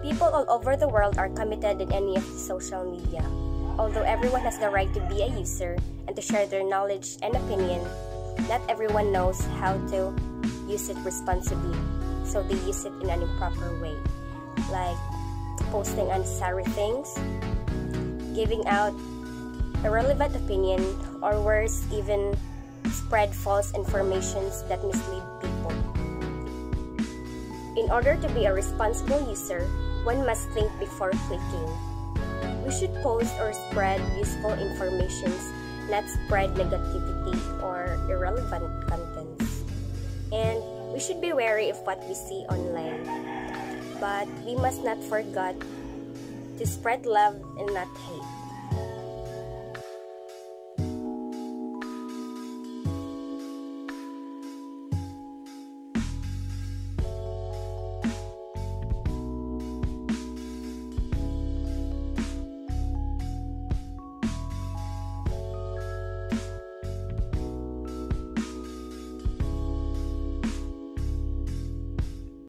People all over the world are committed in any of the social media. Although everyone has the right to be a user and to share their knowledge and opinion, not everyone knows how to use it responsibly, so they use it in an improper way, like posting unnecessary things, giving out irrelevant opinion, or worse, even spread false informations that mislead people. In order to be a responsible user, one must think before clicking. We should post or spread useful information, not spread negativity or irrelevant contents. And we should be wary of what we see online. But we must not forget to spread love and not hate.